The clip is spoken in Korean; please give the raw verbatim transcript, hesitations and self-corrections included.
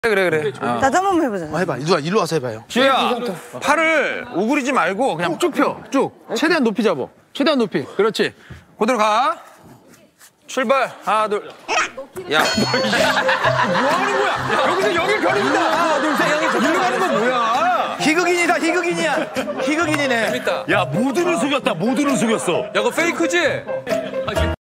그래 그래. 어. 나도 한 번만 해보자. 어, 해봐. 누나 일로 와서 해봐요. 지혜야, 팔을 우그리지 말고 그냥 쭉 펴. 쭉. 최대한 높이 잡아. 최대한 높이. 그렇지. 그대로 가. 출발. 하나, 둘. 야, 뭐 하는 거야? 여기서 여길 겨루는다. 하나, 둘, 셋. 일로 가는 건 뭐야? 희극인이다, 희극인이야. 희극인이네. 재밌다. 야, 모두를 속였다, 모두를 속였어. 야, 그거 페이크지?